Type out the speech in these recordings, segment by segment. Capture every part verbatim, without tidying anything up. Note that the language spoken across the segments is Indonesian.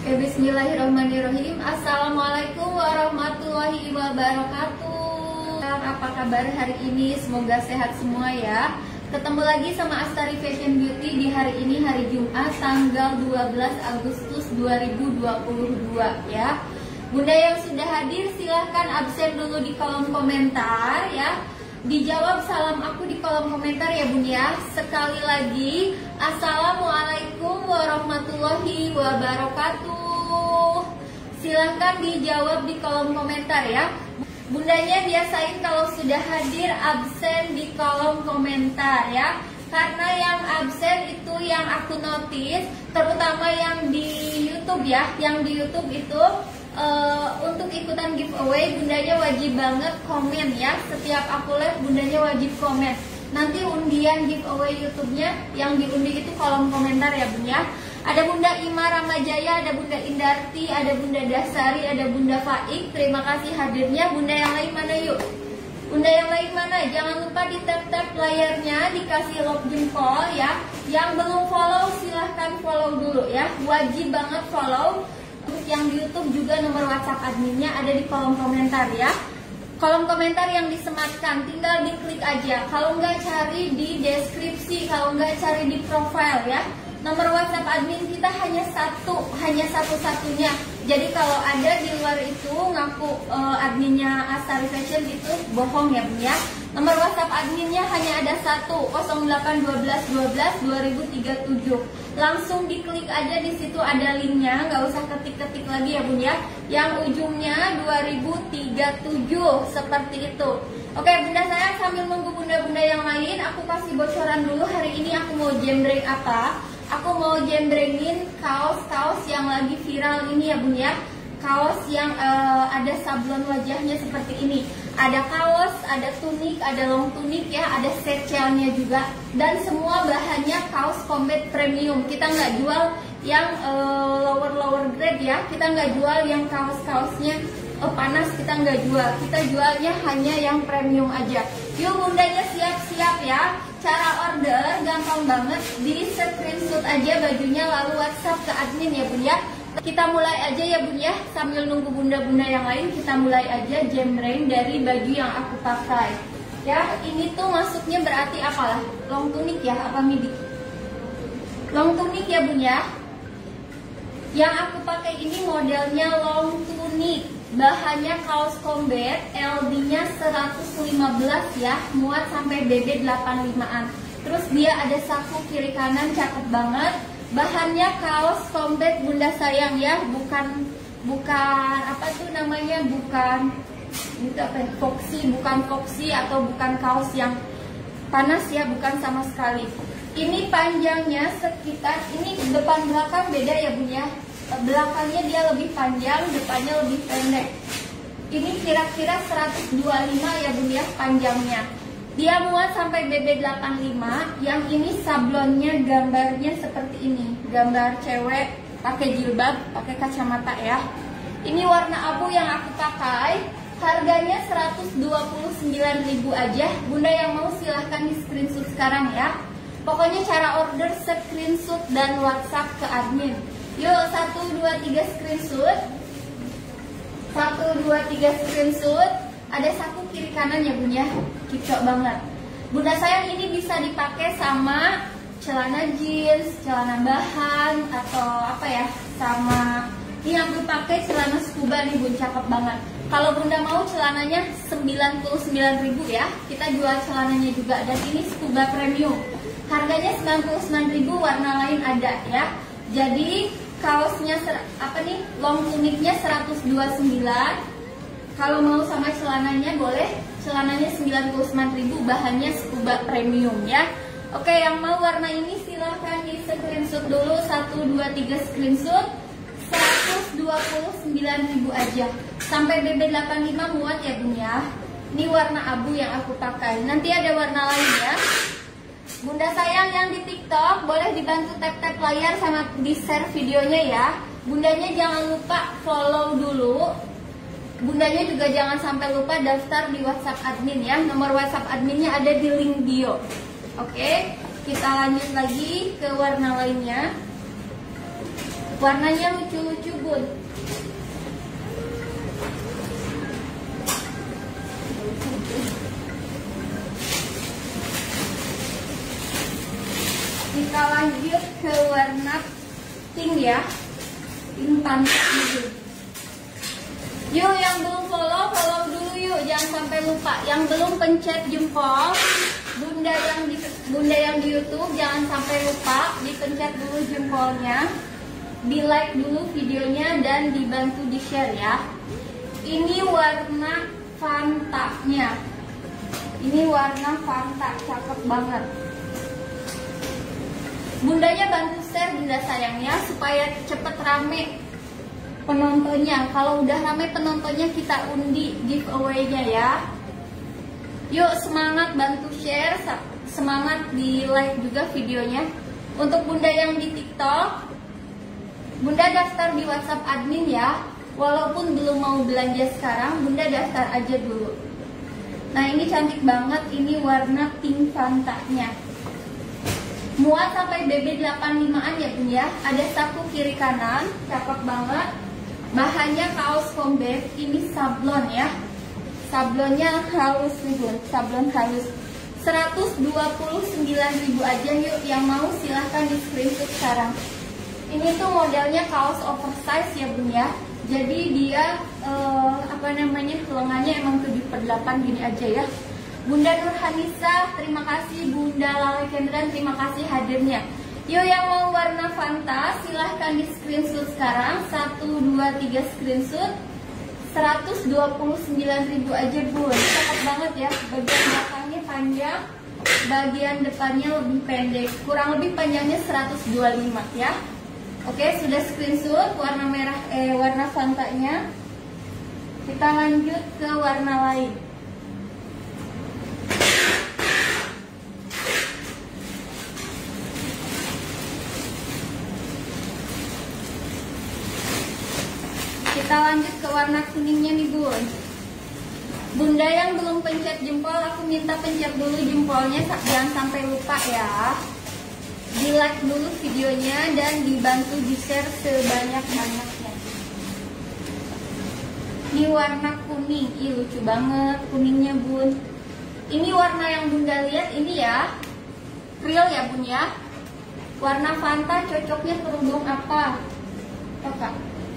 Oke, bismillahirrahmanirrahim. Assalamualaikum warahmatullahi wabarakatuh. Apa kabar hari ini? Semoga sehat semua ya. Ketemu lagi sama Astari Fashion Beauty di hari ini, hari Jumat tanggal dua belas Agustus dua ribu dua puluh dua ya. Bunda yang sudah hadir silahkan absen dulu di kolom komentar ya. Dijawab salam aku di kolom komentar ya Bun ya. Sekali lagi, Assalamualaikum warahmatullahi wabarakatuh. Silahkan dijawab di kolom komentar ya. Bundanya biasain kalau sudah hadir absen di kolom komentar ya. Karena yang absen itu yang aku notice, terutama yang di YouTube ya. Yang di YouTube itu Uh, untuk ikutan giveaway, bundanya wajib banget komen ya. Setiap aku live, bundanya wajib komen. Nanti undian giveaway YouTube-nya yang diundi itu kolom komentar ya Bun ya. Ada Bunda Ima Ramajaya, ada Bunda Indarti, ada Bunda Dasari, ada Bunda Faik. Terima kasih hadirnya. Bunda yang lain mana yuk? Bunda yang lain mana? Jangan lupa di tap-tap layarnya, dikasih lock jempol ya. Yang belum follow silahkan follow dulu ya. Wajib banget follow. Untuk yang di YouTube juga nomor WhatsApp adminnya ada di kolom komentar ya. Kolom komentar yang disematkan, tinggal diklik aja. Kalau nggak cari di deskripsi, kalau nggak cari di profile ya. Nomor WhatsApp admin kita hanya satu, hanya satu-satunya. Jadi kalau ada di luar itu ngaku uh, adminnya Astari Fashion itu bohong ya Bun ya. Nomor WhatsApp adminnya hanya ada satu, nol delapan satu dua satu dua dua ribu tiga puluh tujuh. Langsung diklik aja, di situ ada linknya, nggak usah ketik-ketik lagi ya Bun ya. Yang ujungnya dua ribu tiga puluh tujuh seperti itu. Oke Bunda sayang, sambil nunggu bunda-bunda yang lain, aku kasih bocoran dulu hari ini aku mau jembreng apa. Aku mau jembrengin kaos-kaos yang lagi viral ini ya Bun ya. Kaos yang uh, ada sablon wajahnya seperti ini. Ada kaos, ada tunik, ada long tunik ya, ada secelnya juga. Dan semua bahannya kaos combat premium. Kita nggak jual yang uh, lower-lower grade ya. Kita nggak jual yang kaos-kaosnya uh, panas, kita nggak jual. Kita jualnya hanya yang premium aja. Yuk bundanya siap-siap ya. Cara order gampang banget, di screenshot aja bajunya lalu WhatsApp ke admin ya Bun ya. Kita mulai aja ya Bun ya, sambil nunggu bunda-bunda yang lain kita mulai aja jembreng dari baju yang aku pakai. Ya, ini tuh masuknya berarti apalah? Long tunik ya, apa midi? Long tunik ya Bun ya. Yang aku pakai ini modelnya long tunik. Bahannya kaos combat, L D-nya seratus lima belas ya, muat sampai B B delapan puluh lima-an. Terus dia ada saku kiri kanan, cakep banget. Bahannya kaos combat Bunda sayang ya, bukan bukan apa tuh namanya, bukan itu apa ya, foxy, bukan foxy atau bukan kaos yang panas ya, bukan sama sekali. Ini panjangnya sekitar, ini depan belakang beda ya Bun ya. Belakangnya dia lebih panjang, depannya lebih pendek. Ini kira-kira seratus dua puluh lima ya Bun ya panjangnya. Dia muat sampai B B delapan puluh lima. Yang ini sablonnya gambarnya seperti ini. Gambar cewek pakai jilbab, pakai kacamata ya. Ini warna abu yang aku pakai. Harganya seratus dua puluh sembilan ribu aja. Bunda yang mau silahkan di screenshot sekarang ya. Pokoknya cara order screenshot dan WhatsApp ke admin. Yuk, satu, dua, tiga screenshot. Satu, dua, tiga screenshot. Ada saku kiri kanan ya Bun ya. Kicok banget. Bunda sayang ini bisa dipakai sama celana jeans, celana bahan, atau apa ya, sama ini aku pakai celana scuba nih Bun, cakep banget. Kalau Bunda mau celananya sembilan puluh sembilan ribu ya. Kita jual celananya juga. Dan ini scuba premium. Harganya sembilan puluh sembilan ribu, warna lain ada ya. Jadi kaosnya apa nih, long tuniknya seratus dua puluh sembilan. Kalau mau sama celananya boleh, celananya sembilan puluh sembilan ribu, bahannya scuba premium ya. Oke, yang mau warna ini silahkan di screenshot dulu, satu, dua, tiga screenshot. Seratus dua puluh sembilan ribu aja. Sampai B B delapan puluh lima muat ya Bun ya. Ini warna abu yang aku pakai. Nanti ada warna lain ya. Bunda sayang yang di TikTok boleh dibantu tap-tap layar sama di-share videonya ya. Bundanya jangan lupa follow dulu. Bundanya juga jangan sampai lupa daftar di WhatsApp admin ya. Nomor WhatsApp adminnya ada di link bio. Oke, kita lanjut lagi ke warna lainnya. Warnanya lucu-lucu bun. Kita lanjut ke warna pink ya, pink pantai gitu. Yuk yang belum follow, follow dulu yuk, jangan sampai lupa. Yang belum pencet jempol, bunda yang di bunda yang di YouTube jangan sampai lupa dipencet dulu jempolnya, di like dulu videonya dan dibantu di share ya. Ini warna Fanta-nya, ini warna Fanta, cakep banget. Bundanya bantu share bunda sayang ya, supaya cepet rame penontonnya. Kalau udah rame penontonnya kita undi giveaway-nya ya. Yuk semangat bantu share, semangat di like juga videonya. Untuk bunda yang di TikTok, bunda daftar di WhatsApp admin ya. Walaupun belum mau belanja sekarang, bunda daftar aja dulu. Nah ini cantik banget, ini warna pink Fanta-nya. Muat sampai B B delapan puluh lima-an ya bun ya. Ada saku kiri kanan, cakep banget. Bahannya kaos combat, ini sablon ya. Sablonnya halus nih bun, sablon halus. Seratus dua puluh sembilan ribu aja yuk, yang mau silahkan di screenshot sekarang. Ini tuh modelnya kaos oversize ya bun ya. Jadi dia eh, apa namanya, lengannya emang tujuh per delapan gini aja ya. Bunda Nurhanisa, terima kasih. Bunda Lala Kendran, terima kasih hadirnya. Yuk yang mau warna Fanta, silahkan di screenshot sekarang. Satu, dua, tiga screenshot. Seratus dua puluh sembilan ribu aja bun. Cakep banget ya. Bagian belakangnya panjang, bagian depannya lebih pendek. Kurang lebih panjangnya seratus dua puluh lima ya. Oke, sudah screenshot warna merah, eh warna Fanta-nya. Kita lanjut ke warna lain. Kita lanjut ke warna kuningnya nih bun. Bunda yang belum pencet jempol, aku minta pencet dulu jempolnya, jangan sampai lupa ya. Di like dulu videonya dan dibantu di share sebanyak-banyaknya. Ini warna kuning, ih lucu banget kuningnya bun. Ini warna yang bunda lihat ini ya, real ya bun ya. Warna Fanta cocoknya kerudung apa? Oh kak,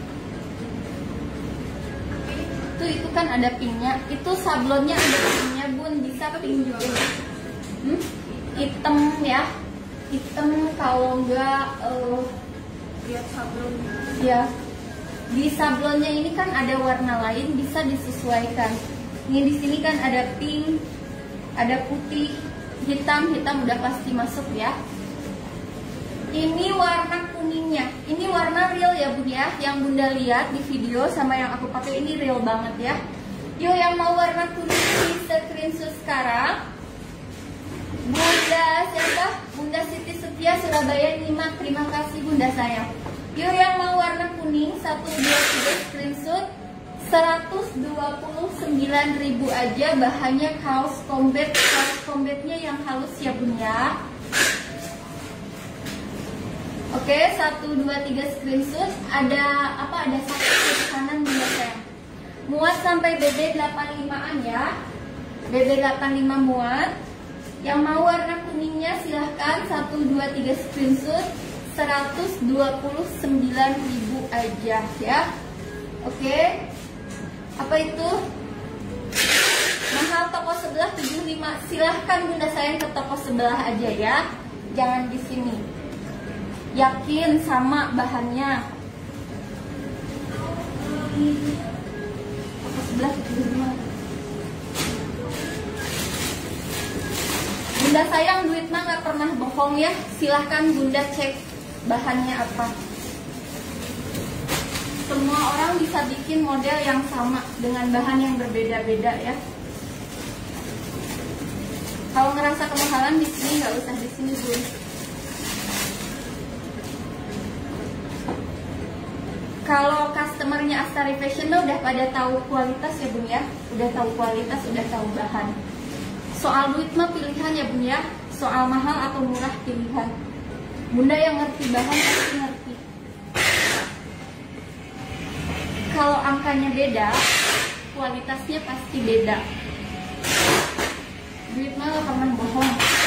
itu itu kan ada pinknya, itu sablonnya ada pinknya bun, bisa pink juga. Hmm? Hitam ya, hitam kalau enggak uh, lihat sablon ya. Di sablonnya ini kan ada warna lain, bisa disesuaikan. Ini di sini kan ada pink, ada putih, hitam, hitam udah pasti masuk ya. Ini warna kuningnya, ini warna real ya bun ya. Yang bunda lihat di video sama yang aku pakai ini real banget ya. Yuk yang mau warna kuning di screenshot sekarang. Bunda siapa? Bunda Siti Setia Surabaya lima, terima kasih bunda sayang. Yuk yang mau warna kuning, satu, dua, tiga screenshot. Seratus dua puluh sembilan ribu aja, bahannya kaos combat. Kaos combatnya yang halus ya bun ya. Oke, satu, dua, tiga screenshot. Ada apa? Ada satu kiri kanan bunda sayang. Muat sampai B B delapan puluh lima-an ya. B B delapan puluh lima muat. Yang mau warna kuningnya silahkan satu, dua, tiga screenshot. Seratus dua puluh sembilan ribu aja ya. Oke. Apa itu? Mahal toko sebelah tujuh puluh lima. Silahkan bunda sayang ke toko sebelah aja ya. Jangan di sini. Yakin sama bahannya. Toko sebelah tujuh puluh lima. Bunda sayang duit mah gak pernah bohong ya. Silahkan bunda cek bahannya apa. Semua orang bisa bikin model yang sama dengan bahan yang berbeda-beda ya. Kalau ngerasa kemahalan di sini nggak usah di sini bun. Kalau customernya Astari Fashion udah pada tahu kualitas ya bun ya. Udah tahu kualitas, udah tahu bahan. Soal duit mah pilihan ya bun ya. Soal mahal atau murah pilihan. Bunda yang ngerti bahan pasti ngerti. warnanya beda, kualitasnya pasti beda. Duit mah gak pernah bohong.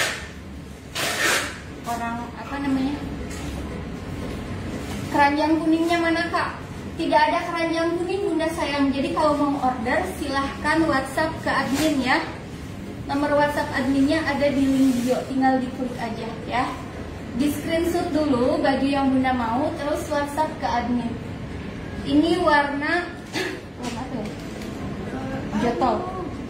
Orang apa namanya, keranjang kuningnya mana kak? Tidak ada keranjang kuning bunda sayang. Jadi kalau mau order silahkan WhatsApp ke admin ya. Nomor WhatsApp adminnya ada di link bio, tinggal diklik aja ya. Di screenshot dulu baju yang bunda mau, terus WhatsApp ke admin. Ini warna warna apa ya? Jotol.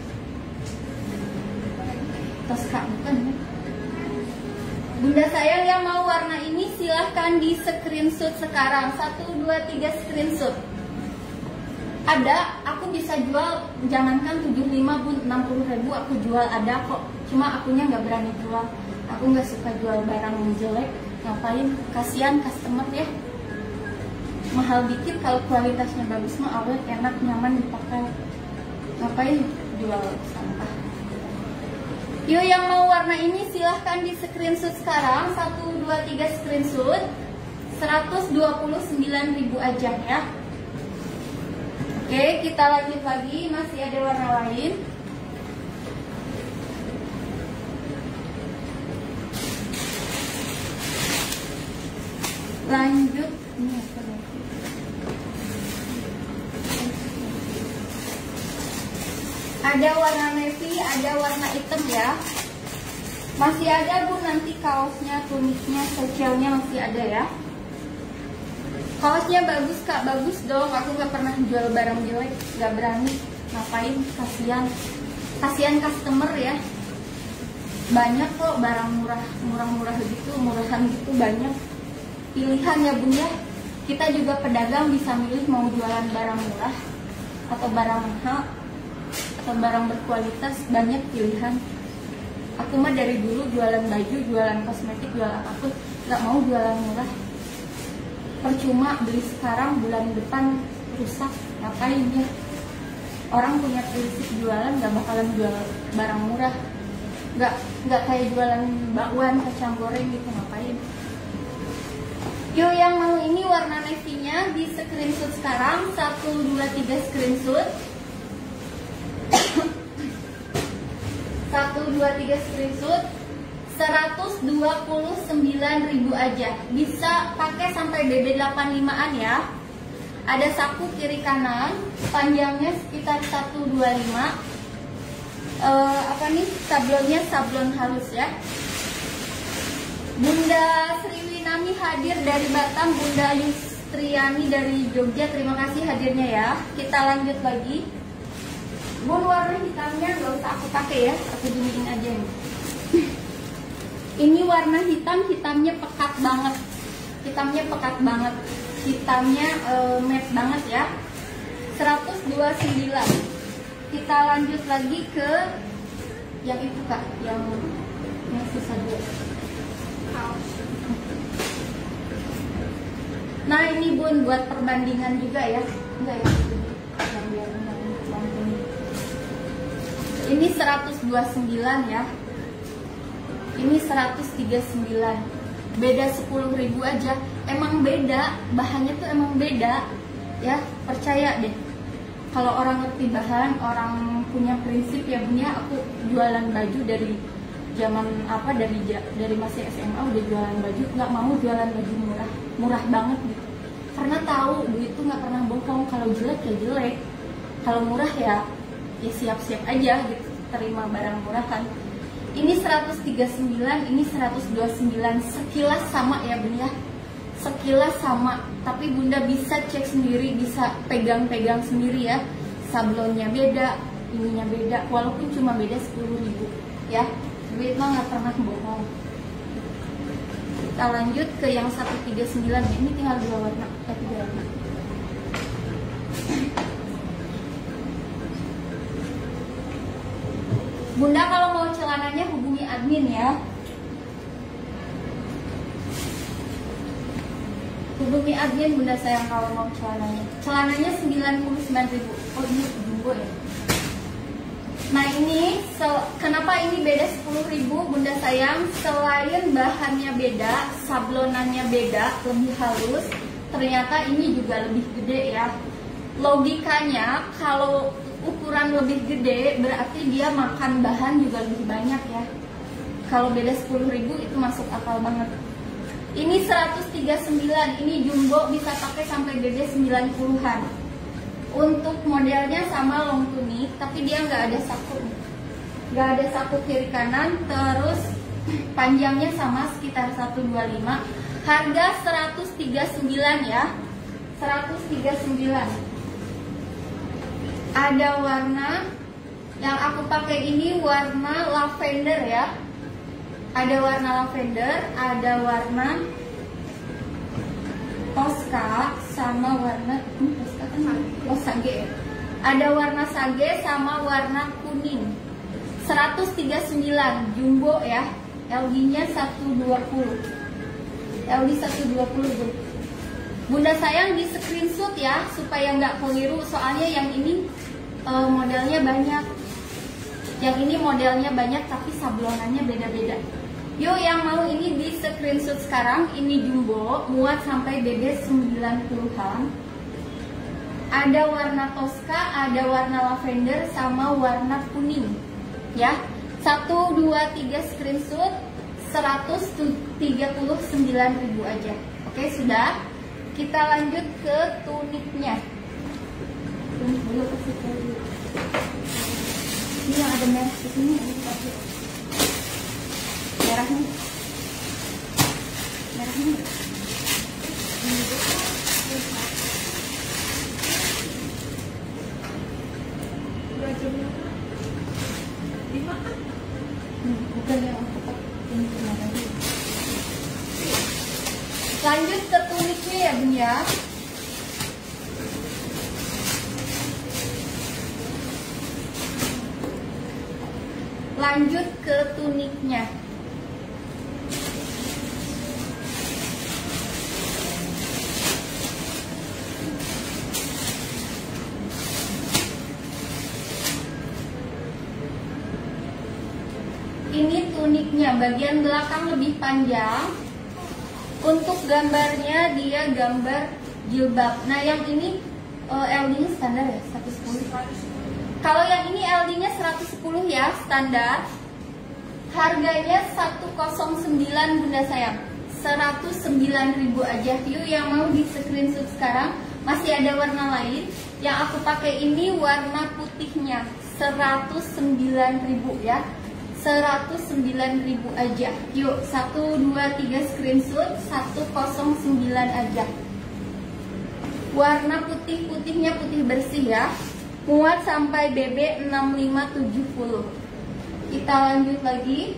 Toska bukan ya? Bunda sayang yang mau warna ini silahkan di screenshot sekarang. Satu, dua, tiga screenshot. Ada, aku bisa jual, jangankan tujuh puluh lima bun, enam puluh ribu aku jual, ada kok. Cuma akunya nggak berani jual. Aku nggak suka jual barang yang jelek. Ngapain? Kasihan customer ya. Mahal dikit, kalau kualitasnya bagus mah awet, enak, nyaman dipakai. Ngapain jual sampah? Yuk yang mau warna ini silahkan di screenshot sekarang. Satu, dua, tiga screenshot. seratus dua puluh sembilan ribu aja ya. Oke, kita lanjut lagi. Masih ada warna lain. Lanjut. Ini apa lagi? Ada warna navy, ada warna hitam ya. Masih ada bu, nanti kaosnya, tunisnya, sosialnya masih ada ya. Kaosnya bagus kak, bagus dong. Aku nggak pernah jual barang jelek, nggak berani. Ngapain? Kasihan, kasihan customer ya. Banyak kok barang murah, murah-murah gitu, murahan gitu banyak. Pilihan ya bun ya. Kita juga pedagang bisa milih mau jualan barang murah atau barang mahal atau barang berkualitas, banyak pilihan. Aku mah dari dulu jualan baju, jualan kosmetik, jualan apapun, nggak mau jualan murah. Percuma beli sekarang, bulan depan rusak, ngapain ya? Orang punya prinsip jualan nggak bakalan jual barang murah, nggak nggak kayak jualan bakwan, kacang goreng gitu, ngapain? Yuk yang mau ini warna navy-nya di screenshot sekarang. Satu, dua, tiga screenshot. Satu, dua, tiga screenshot. Seratus dua puluh sembilan ribu aja. Bisa pakai sampai B B delapan puluh lima-an ya. Ada saku kiri kanan, panjangnya sekitar seratus dua puluh lima. uh, Apa nih, sablonnya sablon halus ya. Bunda Sriwinami hadir dari Batam, Bunda Yustriani dari Jogja, terima kasih hadirnya ya. Kita lanjut lagi. Bun, warna hitamnya nggak usah aku pakai ya, aku dingin aja nih. Ini warna hitam, hitamnya pekat banget. Hitamnya pekat banget. Hitamnya e, matte banget ya. seratus dua puluh sembilan. Kita lanjut lagi ke yang itu kak, yang yang sisa dua. Nah ini bun buat perbandingan juga ya. Enggak ya. Ini seratus dua puluh sembilan ya. Ini seratus tiga puluh sembilan. Beda sepuluh ribu aja. Emang beda, bahannya tuh emang beda. Ya, percaya deh. Kalau orang ngerti bahan, orang punya prinsip ya bun ya. Aku jualan baju dari zaman apa, dari dari masih S M A udah jualan baju, nggak mau jualan baju murah, murah banget gitu. Karena tahu duit tuh nggak pernah bohong. Kalau jelek ya jelek, kalau murah ya ya siap-siap aja gitu, terima barang murahan. Ini seratus tiga puluh sembilan, ini seratus dua puluh sembilan. Sekilas sama ya bun ya, sekilas sama. Tapi bunda bisa cek sendiri, bisa pegang-pegang sendiri ya. Sablonnya beda, ininya beda, walaupun cuma beda sepuluh ribu ya. Duit mah nggak pernah bohong. Kita lanjut ke yang seratus tiga puluh sembilan. Ini tinggal dua warna, eh, tiga warna. Bunda kalau mau celananya hubungi admin ya. Hubungi admin bunda sayang kalau mau celananya. Celananya sembilan puluh sembilan ribu. Oh ini jumbo ya. Nah ini, kenapa ini beda sepuluh ribu bunda sayang? Selain bahannya beda, sablonannya beda, lebih halus, ternyata ini juga lebih gede ya. Logikanya kalau ukuran lebih gede berarti dia makan bahan juga lebih banyak ya. Kalau beda sepuluh ribu itu masuk akal banget. Ini seratus tiga puluh sembilan, ini jumbo bisa pakai sampai B B sembilan puluhan. Untuk modelnya sama long tunic, tapi dia nggak ada saku, nggak ada saku kiri kanan. Terus panjangnya sama sekitar seratus dua puluh lima. Harga seratus tiga puluh sembilan ya, seratus tiga puluh sembilan. Ada warna yang aku pakai ini warna lavender ya. Ada warna lavender, ada warna Tosca sama warna hmm, Tosca kan oh, sage. Ada warna sage sama warna kuning. seratus tiga puluh sembilan jumbo ya. L D-nya seratus dua puluh. L D seratus dua puluh. Bunda sayang di screenshot ya supaya nggak keliru, soalnya yang ini e, modelnya banyak. Yang ini modelnya banyak tapi sablonannya beda-beda. Yuk yang mau ini di screenshot sekarang. Ini jumbo, muat sampai B B sembilan puluhan. Ada warna Tosca, ada warna lavender sama warna kuning. Ya, satu, dua, tiga screenshot, seratus tiga puluh sembilan ribu aja. Oke, sudah. Kita lanjut ke tuniknya. Tunik dulu kasih tahu. Ini yang ada merah di sini, ini pakai merahnya, merahnya. Bukan yang ini lagi. Lanjut ke tuniknya ya Bun ya. Lanjut ke tuniknya. Ini tuniknya, bagian belakang lebih panjang. Untuk gambarnya dia gambar jilbab. Nah yang ini uh, L D-nya standar ya, seratus sepuluh. Kalau yang ini L D-nya seratus sepuluh ya, standar. Harganya seratus sembilan Bunda sayang, seratus sembilan ribu aja. Yuk yang mau di screenshot sekarang. Masih ada warna lain. Yang aku pakai ini warna putihnya, seratus sembilan ribu ya, seratus sembilan ribu aja. Yuk, satu, dua, tiga screenshot, seratus sembilan aja. Warna putih-putihnya putih bersih ya. Muat sampai B B enam lima tujuh puluh. Kita lanjut lagi.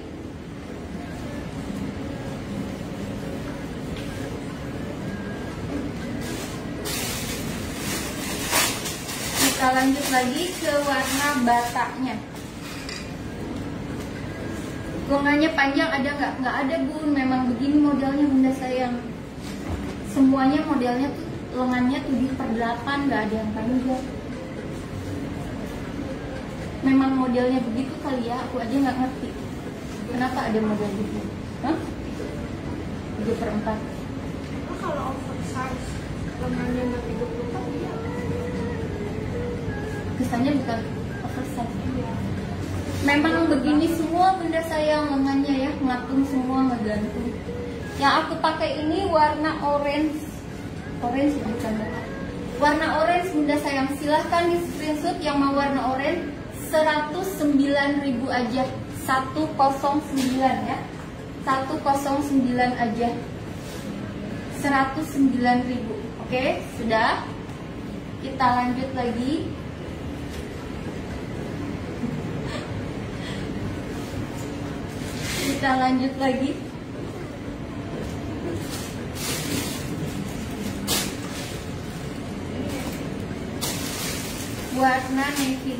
Kita lanjut lagi ke warna bataknya. Lengannya panjang ada nggak? Nggak ada Bun, memang begini modelnya Bunda sayang. Semuanya modelnya tuh lengannya tujuh per delapan, nggak ada yang panjang. Memang modelnya begitu kali ya, aku aja nggak ngerti kenapa ada model gitu. Hah? tujuh per empat. Oh, kalau oversize lengannya nggak tiga puluh empat ya? Kesannya bukan oversize ya. Memang begini semua Bunda sayang lengannya ya, ngatung semua, ngegantung. Yang aku pakai ini warna orange. Orange bukan ya. Warna orange Bunda sayang, silahkan di screenshot yang mau warna orange. Seratus sembilan ribu aja, seratus sembilan ya, seratus sembilan aja, seratus sembilan ribu. Oke, sudah. Kita lanjut lagi. Kita lanjut lagi. Warna navy.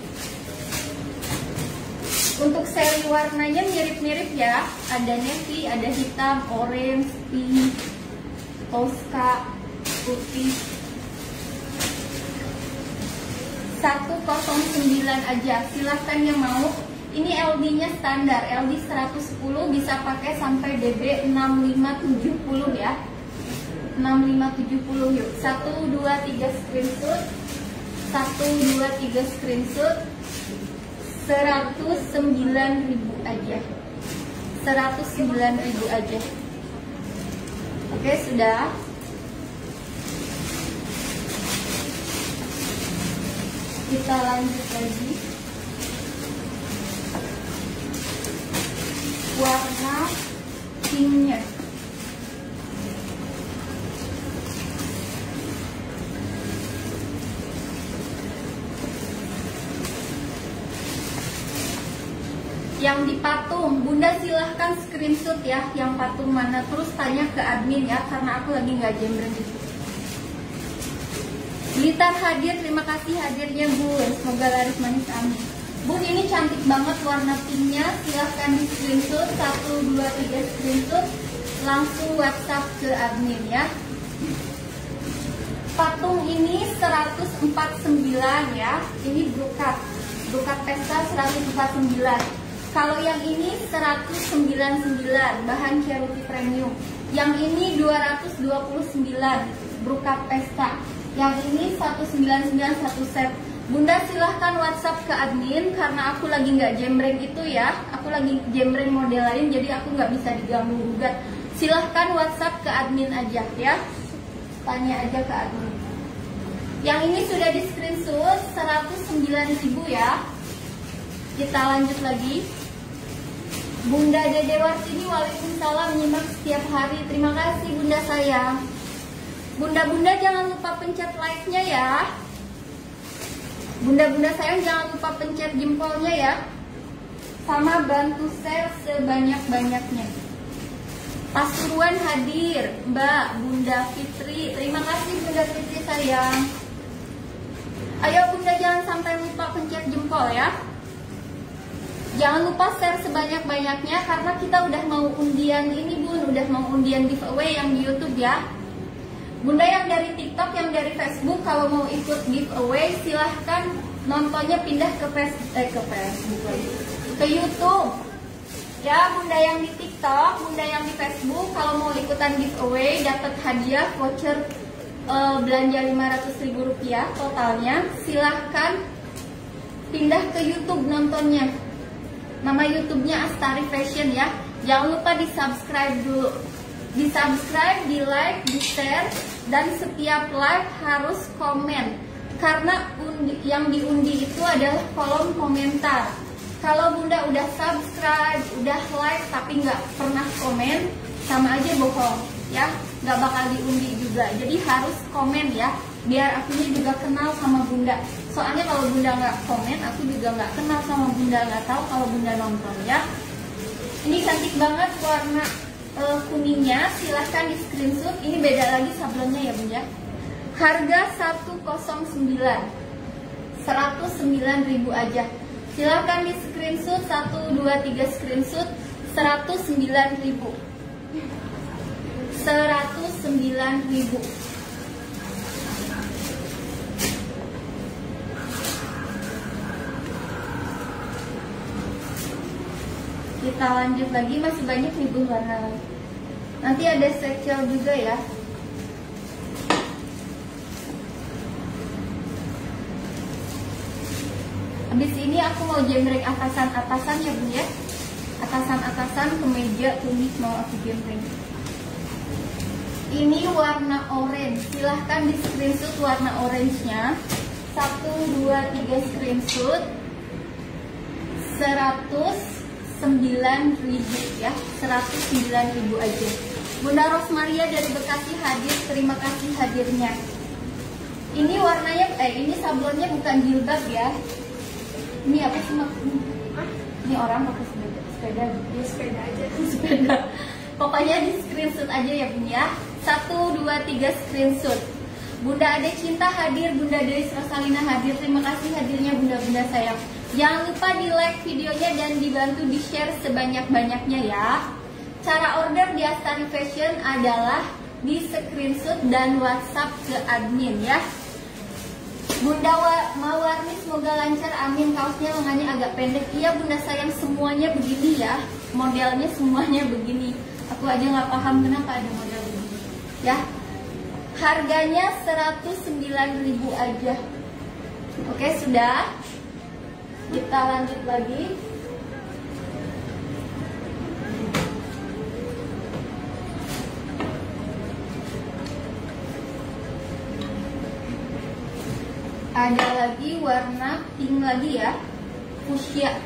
Untuk seri warnanya mirip-mirip ya. Ada navy, ada hitam, orange, pink, Tosca, putih. seratus sembilan aja. Silahkan yang mau. Ini L D-nya standar, L D seratus sepuluh, bisa pakai sampai D B enam lima tujuh puluh ya. enam lima tujuh puluh yuk. satu, dua, tiga screenshot. satu, dua, tiga screenshot seratus sembilan ribu aja. seratus sembilan ribu aja. Oke, sudah. Kita lanjut lagi. Warna pinknya. Yang di patung, Bunda silahkan screenshot ya, yang patung mana, terus tanya ke admin ya, karena aku lagi nggak jembreng gitu. Blitar hadir, terima kasih hadirnya Bun, semoga laris manis, amin. Bun, ini cantik banget warna pinknya, silahkan di screenshot, satu, dua, tiga screenshot, langsung WhatsApp ke admin ya. Patung ini seratus empat puluh sembilan ya, ini brokat, brokat pesta seratus empat puluh sembilan. Kalau yang ini seratus sembilan puluh sembilan, bahan Cherokee Premium. Yang ini dua ratus dua puluh sembilan, brokat pesta. Yang ini seratus sembilan puluh sembilan satu set. Bunda silahkan WhatsApp ke admin karena aku lagi nggak jembreng itu ya. Aku lagi jembreng model lain, jadi aku nggak bisa diganggu gugat. Silahkan WhatsApp ke admin aja ya. Tanya aja ke admin. Yang ini sudah di screenshot seratus sembilan ribu ya. Kita lanjut lagi. Bunda Dede Wartini, waalaikumsalam, menyimak setiap hari. Terima kasih Bunda sayang. Bunda-bunda jangan lupa pencet like-nya ya. Bunda-bunda sayang jangan lupa pencet jempolnya ya. Sama bantu share sebanyak-banyaknya. Pasuruan hadir, Mbak Bunda Fitri. Terima kasih Bunda Fitri sayang. Ayo Bunda jangan sampai lupa pencet jempol ya. Jangan lupa share sebanyak-banyaknya karena kita udah mau undian ini Bun, udah mau undian giveaway yang di YouTube ya. Bunda yang dari TikTok, yang dari Facebook, kalau mau ikut giveaway silahkan nontonnya pindah ke Facebook, eh, ke Facebook lagi, ke YouTube. Ya Bunda yang di TikTok, Bunda yang di Facebook, kalau mau ikutan giveaway dapat hadiah voucher eh, belanja lima ratus ribu rupiah totalnya, silahkan pindah ke YouTube nontonnya. Nama YouTube-nya Astari Fashion ya. Jangan lupa di subscribe dulu. Di subscribe, di like, di share, dan setiap live harus komen. Karena undi, yang diundi itu adalah kolom komentar. Kalau Bunda udah subscribe, udah like, tapi nggak pernah komen, sama aja bohong ya. Nggak bakal diundi juga. Jadi harus komen ya, biar akunya juga kenal sama Bunda. Soalnya kalau Bunda nggak komen, aku juga nggak kenal sama Bunda, nggak tahu kalau Bunda nonton ya. Ini cantik banget warna uh, kuningnya, silahkan di screenshot. Ini beda lagi sablonnya ya Bunda. Harga seratus sembilan, seratus sembilan ribu aja. Silahkan di screenshot, satu, dua, tiga screenshot, seratus sembilan ribu. seratus sembilan ribu. Kita lanjut lagi, masih banyak nih Bun warna lain. Nanti ada secel juga ya. Habis ini aku mau jembreng atasan-atasan ya Bun ya. Atasan-atasan, kemeja, tumis mau aku jembreng. Ini warna orange, silahkan di screenshot warna orange-nya. Satu, dua, tiga screenshot. Seratus sembilan ribu ya, seratus sembilan ribu aja. Bunda Rosmaria dari Bekasi hadir, terima kasih hadirnya. Ini warnanya, eh ini sablonnya bukan jilbab ya. Ini apa sih maksudnya? Ini orang pakai sepeda, sepeda, ya sepeda aja, sepeda. Pokoknya di screenshot aja ya Bun ya. Satu, dua, tiga screenshot. Bunda Ade Cinta hadir, Bunda Dewi Rosalina hadir, terima kasih hadirnya Bunda-bunda sayang. Jangan lupa di like videonya dan dibantu di share sebanyak-banyaknya ya. Cara order di Astari Fashion adalah di screenshot dan WhatsApp ke admin ya. Bunda Mawarni semoga lancar, amin. Kaosnya lengannya agak pendek. Iya Bunda sayang, semuanya begini ya. Modelnya semuanya begini. Aku aja nggak paham kenapa ada model begini ya. Harganya seratus sembilan ribu aja. Oke, sudah. Kita lanjut lagi. Ada lagi warna pink lagi ya, fuchsia,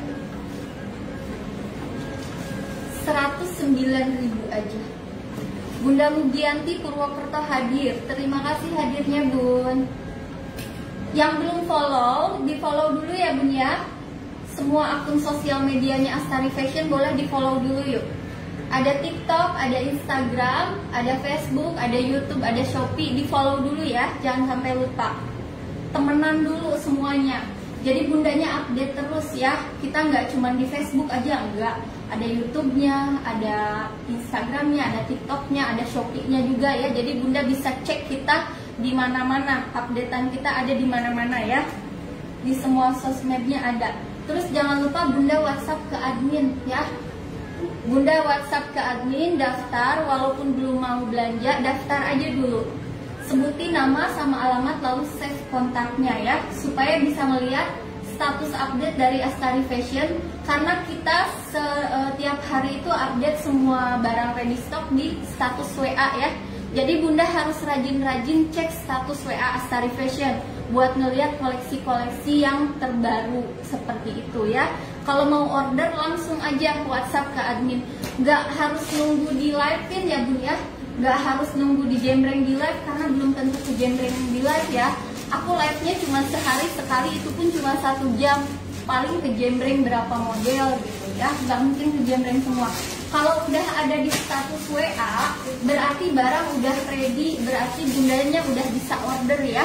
seratus sembilan ribu aja. Bunda Mugianti Purwokerto hadir. Terima kasih hadirnya Bun. Yang belum follow, di follow dulu ya Bun ya. Semua akun sosial medianya Astari Fashion boleh di follow dulu yuk. Ada TikTok, ada Instagram, ada Facebook, ada YouTube, ada Shopee. Di follow dulu ya, jangan sampai lupa. Temenan dulu semuanya. Jadi bundanya update terus ya. Kita nggak cuma di Facebook aja, enggak. Ada YouTube-nya, ada Instagram-nya, ada TikTok-nya, ada Shopee-nya juga ya. Jadi bunda bisa cek kita di mana-mana. Updatean kita ada di mana-mana ya. Di semua sosmednya ada. Terus jangan lupa bunda WhatsApp ke admin ya. Bunda WhatsApp ke admin, daftar. Walaupun belum mau belanja, daftar aja dulu. Sebutin nama sama alamat lalu save kontaknya ya, supaya bisa melihat status update dari Astari Fashion. Karena kita setiap hari itu update semua barang ready stock di status W A ya. Jadi bunda harus rajin-rajin cek status W A Astari Fashion buat ngeliat koleksi-koleksi yang terbaru seperti itu ya. Kalau mau order langsung aja WhatsApp ke admin, nggak harus nunggu di live-in ya bun ya. Gak harus nunggu di jembreng di live, karena belum tentu ke jembreng di live ya. Aku live-nya cuma sehari sekali, itu pun cuma satu jam. Paling ke jembreng berapa model gitu ya. Gak mungkin ke jembreng semua. Kalau udah ada di status W A, berarti barang udah ready, berarti bundanya udah bisa order ya.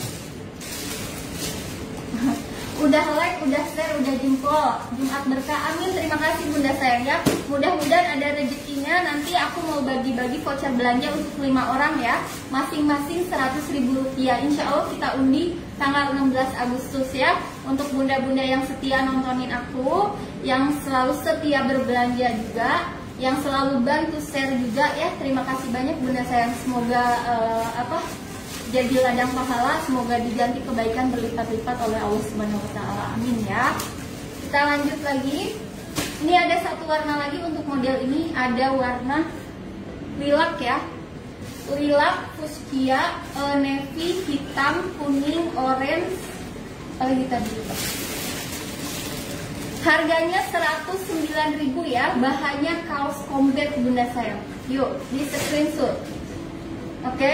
Udah like, udah share, udah jempol. Jumat berkah, amin. Terima kasih bunda sayang ya. Mudah-mudahan ada rezekinya. Nanti aku mau bagi-bagi voucher belanja untuk lima orang ya. Masing-masing seratus ribu rupiah. Insya Allah kita undi tanggal enam belas Agustus ya. Untuk bunda-bunda yang setia nontonin aku, yang selalu setia berbelanja juga, yang selalu bantu share juga ya. Terima kasih banyak bunda sayang. Semoga uh, apa? jadi ladang pahala, semoga diganti kebaikan berlipat-lipat oleh Allah Subhanahu wa taala. Amin ya. Kita lanjut lagi. Ini ada satu warna lagi untuk model ini, ada warna lilac ya. Lilac, fuchsia, uh, navy, hitam, kuning, orange. Oh, ini tadi. Harganya seratus sembilan ribu ya, bahannya kaos combat bunda sayang. Yuk, di screenshot. Oke. Okay?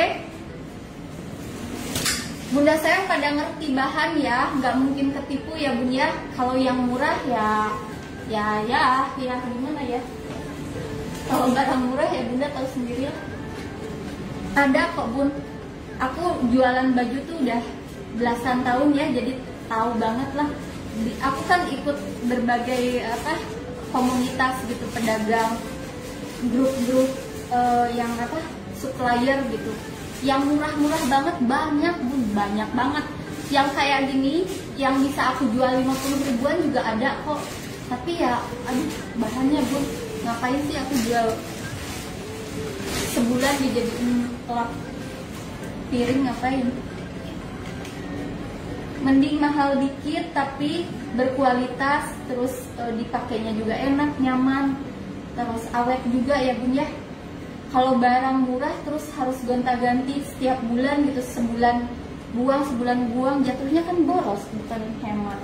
Bunda sayang pada ngerti bahan ya, nggak mungkin ketipu ya bun ya. Kalau yang murah ya, ya ya, ya gimana ya? Kalau barang murah ya bunda tahu sendiri lah. Ada kok bun, aku jualan baju tuh udah belasan tahun ya, jadi tahu banget lah. Aku kan ikut berbagai apa komunitas gitu, pedagang, grup-grup uh, yang apa supplier gitu. Yang murah-murah banget banyak bun, banyak banget. Yang kayak gini, yang bisa aku jual lima puluh ribuan juga ada kok. Tapi ya, aduh bahannya bun, ngapain sih aku jual sebulan dijadiin lap piring, ngapain? Mending mahal dikit tapi berkualitas, terus e, dipakainya juga enak, nyaman, terus awet juga ya bun ya. Kalau barang murah terus harus gonta-ganti setiap bulan gitu, sebulan buang, sebulan buang, jatuhnya kan boros, bukan hemat.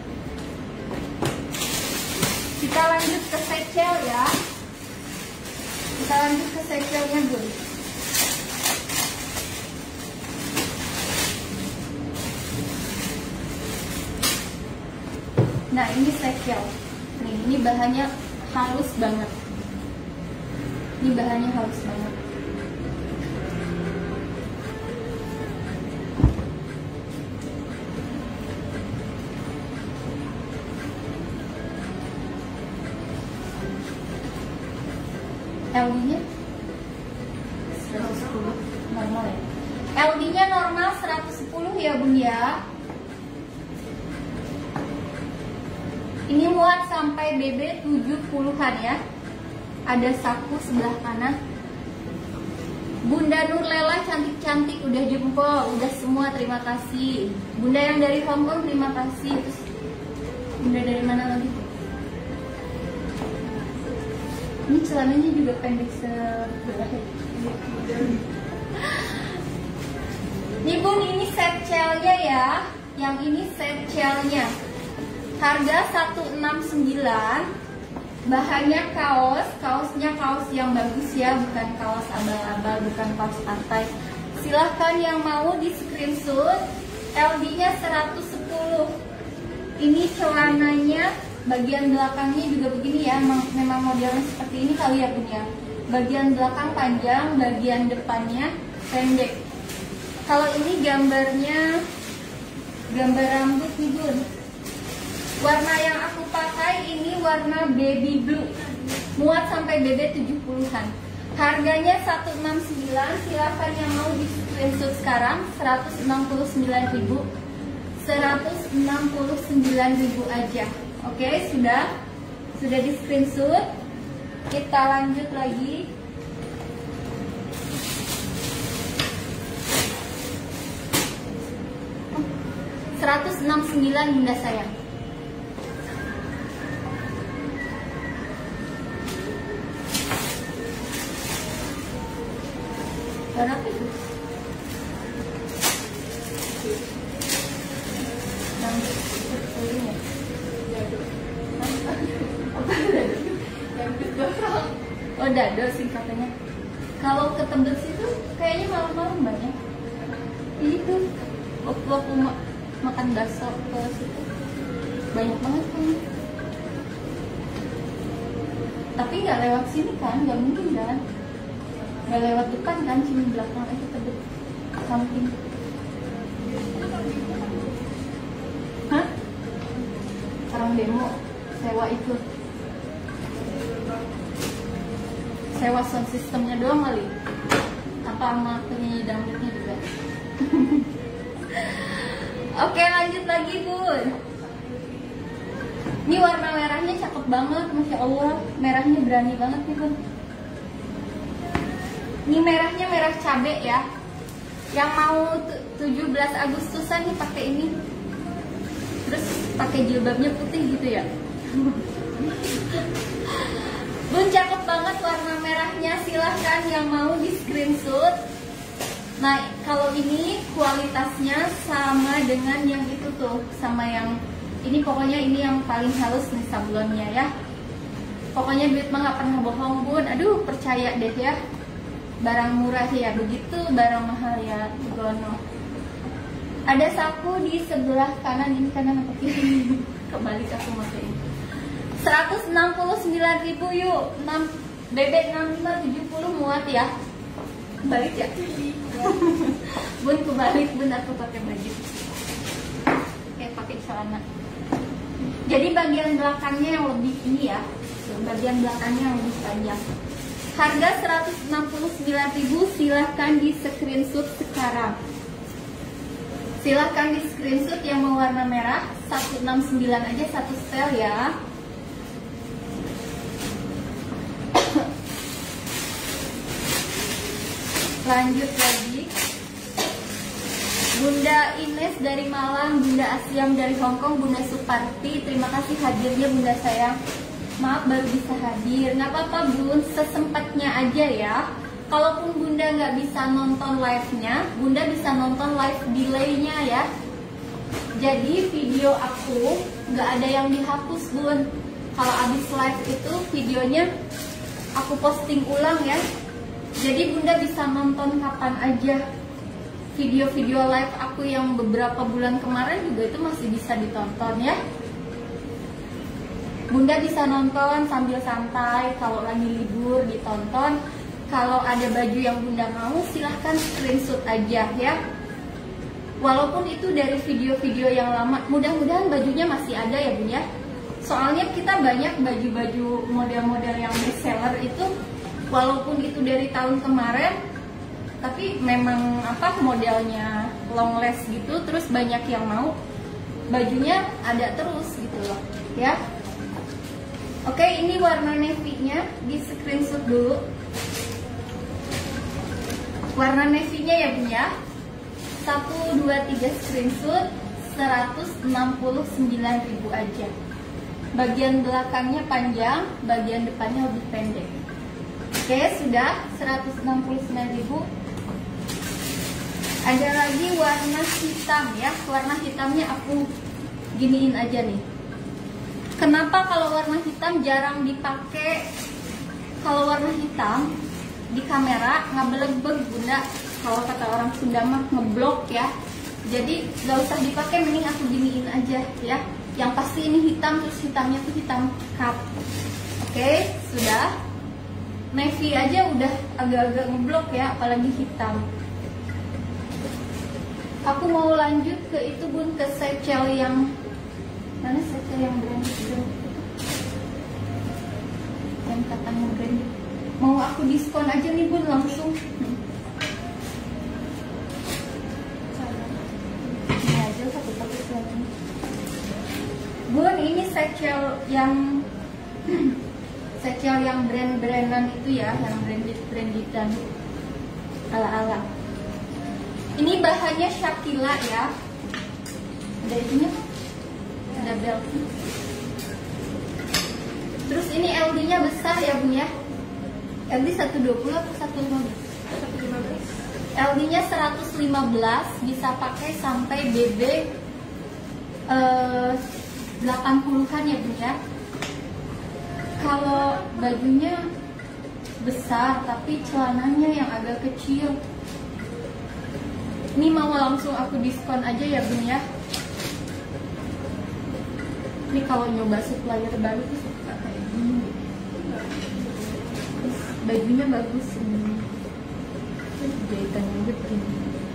Kita lanjut ke satchel ya. Kita lanjut ke satchelnya bun. Nah ini satchel. Nih ini bahannya halus banget. Ini bahannya halus banget. L D-nya seratus sepuluh normal ya. L D-nya normal seratus sepuluh ya bun ya. Ini muat sampai B B tujuh puluhan ya. Ada saku sebelah kanan. Bunda Nurlela cantik-cantik udah jempol, udah semua, terima kasih. Bunda yang dari Hongkong terima kasih. Terus Bunda dari mana lagi? Ini celananya juga pendek sebelah. Nih Bun, ini set celnya ya. Yang ini set celnya. Harga seratus enam puluh sembilan. Bahannya kaos, kaosnya kaos yang bagus ya, bukan kaos abal-abal, bukan kaos pantai. Silahkan yang mau di screenshot. L D-nya seratus sepuluh. Ini celananya, bagian belakangnya juga begini ya, memang, memang modelnya seperti ini kali ya Bun ya. Bagian belakang panjang, bagian depannya pendek. Kalau ini gambarnya gambar rambut nih Bun. Warna yang aku pakai ini warna baby blue, muat sampai B B tujuh puluhan. Harganya seratus enam puluh sembilan. Silahkan yang mau di screenshot sekarang. Seratus enam puluh sembilan ribu. Seratus enam puluh sembilan ribu aja. Oke, sudah sudah di screenshot. Kita lanjut lagi. Seratus enam puluh sembilan Bunda sayang. Berapa itu? Oh dado singkatannya. Kalau ke Tebet situ kayaknya malam-malam banyak. Itu waktu aku ma makan bakso ke situ banyak banget kan. Tapi nggak lewat sini kan, nggak mungkin kan? Nggak lewat depan kan, cuma belakang aja Tebet samping. Hah? Orang demo sewa itu. Sewa sound systemnya doang kali. Apa sama penyanyi dangdutnya juga? Oke, lanjut lagi Bun. Ini warna merahnya cakep banget, Masya Allah. Merahnya berani banget nih Bun. Ini merahnya merah cabe ya. Yang mau tujuh belas Agustusan nih pakai ini. Terus pakai jilbabnya putih gitu ya. Bun, cakep banget warna merahnya. Silahkan yang mau di screenshot. Nah, kalau ini kualitasnya sama dengan yang itu tuh, sama yang ini, pokoknya ini yang paling halus nih sablonnya ya. Pokoknya duit mah gak pernah bohong Bun. Aduh, percaya deh ya. Barang murah ya, begitu barang mahal ya, gono. Ada sapu di sebelah kanan, ini kanan apa kiri? Kebalik aku pakai ini. seratus enam puluh sembilan ribu yuk. enam B B enam lima tujuh puluh muat ya. Balik ya. Bun kebalik Bun, aku pakai baju. Oke, pakai celana. Jadi bagian belakangnya yang lebih ini ya. Bagian belakangnya yang lebih panjang. Harga seratus enam puluh sembilan ribu. Silahkan di screenshot sekarang. Silahkan di screenshot yang mau warna merah. Seratus enam puluh sembilan aja satu setel ya. Lanjut lagi. Bunda Ines dari Malang, Bunda Asyam dari Hongkong, Bunda Suparti, terima kasih hadirnya Bunda sayang. Maaf baru bisa hadir, nggak apa-apa Bun, sesempatnya aja ya. Kalaupun Bunda nggak bisa nonton live-nya, Bunda bisa nonton live delay-nya ya. Jadi video aku nggak ada yang dihapus Bun. Kalau abis live itu videonya aku posting ulang ya. Jadi Bunda bisa nonton kapan aja. Video-video live aku yang beberapa bulan kemarin juga itu masih bisa ditonton ya. Bunda bisa nonton sambil santai. Kalau lagi libur ditonton. Kalau ada baju yang Bunda mau, silahkan screenshot aja ya. Walaupun itu dari video-video yang lama, mudah-mudahan bajunya masih ada ya Bun ya. Soalnya kita banyak baju-baju model-model yang best seller itu, walaupun itu dari tahun kemarin, tapi memang apa modelnya long last gitu, terus banyak yang mau, bajunya ada terus gitu loh ya. Oke, ini warna navy-nya, di screenshot dulu. Warna navy-nya ya Bun ya. Satu, dua, tiga screenshot, seratus enam puluh sembilan ribu aja. Bagian belakangnya panjang, bagian depannya lebih pendek. Oke, sudah seratus enam puluh sembilan ribu. Ada lagi warna hitam ya. Warna hitamnya aku giniin aja nih. Kenapa kalau warna hitam jarang dipakai? Kalau warna hitam di kamera ngebelebeg Bunda. Kalau kata orang Sunda mah ngeblok ya. Jadi gak usah dipakai, mending aku giniin aja ya. Yang pasti ini hitam, terus hitamnya tuh hitam cup. Oke, sudah. Navy aja udah agak-agak ngeblok ya, apalagi hitam. Aku mau lanjut ke itu Bun, ke satchel yang mana satchel yang branded itu? Yang katanya branded. Mau aku diskon aja nih Bun langsung. Ini aja satu paket lagi. Bun, ini satchel yang satchel yang brand-brandan itu ya, yang branded-brandedan ala-ala. Ini bahannya Shakila ya. Ada itunya, ada belt. Terus ini L D-nya besar ya Bun ya. L D seratus dua puluh atau seratus lima belas? seratus lima belas. L D-nya seratus lima belas, bisa pakai sampai B B eh, delapan puluhan ya Bun ya. Kalau bajunya besar tapi celananya yang agak kecil. Ini mau langsung aku diskon aja ya Bun ya. Ini kalau nyoba supplier baru tuh suka kayak gini. Terus bajunya bagus ini. Jahitannya begini.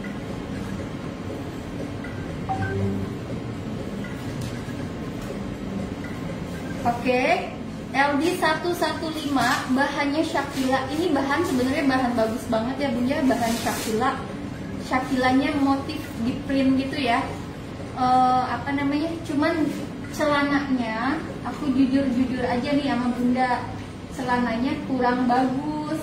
Oke, L D seratus lima belas, bahannya Shakila. Ini bahan sebenarnya bahan bagus banget ya Bun ya, bahan Shakila. Shakilanya motif di print gitu ya. Uh, apa namanya? Cuman celananya, aku jujur-jujur aja nih sama Bunda, celananya kurang bagus.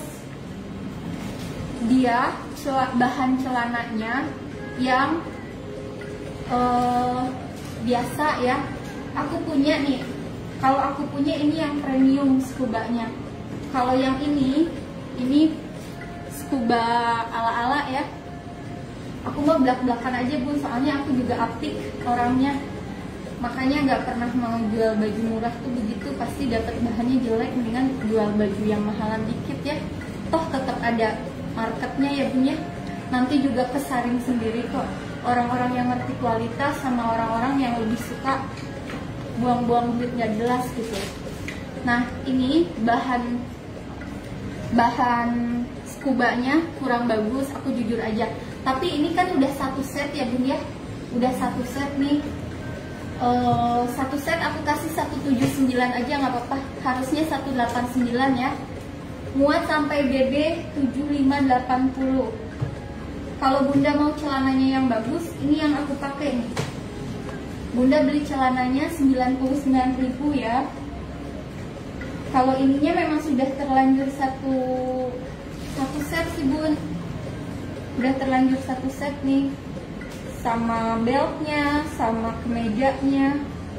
Dia cel bahan celananya yang uh, biasa ya. Aku punya nih. Kalau aku punya ini yang premium Scubanya. Kalau yang ini, ini Scuba ala-ala ya. Aku mau belak-belakan aja Bun, soalnya aku juga aptik orangnya. Makanya nggak pernah mau jual baju murah tuh begitu, pasti dapat bahannya jelek, mendingan jual baju yang mahalan dikit ya. Toh tetap ada marketnya ya Bun ya. Nanti juga kesaring sendiri kok. Orang-orang yang ngerti kualitas sama orang-orang yang lebih suka buang-buang duit nggak jelas gitu. Nah ini bahan bahan Scubanya kurang bagus, aku jujur aja. Tapi ini kan udah satu set ya Bun ya, udah satu set nih. Uh, satu set aku kasih seratus tujuh puluh sembilan aja nggak apa-apa. Harusnya seratus delapan puluh sembilan ya. Muat sampai B B tujuh lima delapan puluh. Kalau Bunda mau celananya yang bagus, ini yang aku pakai nih. Bunda beli celananya sembilan puluh sembilan ribu ya. Kalau ininya memang sudah terlanjur satu satu set sih Bun. Udah terlanjur satu set nih. Sama beltnya, sama kemejanya.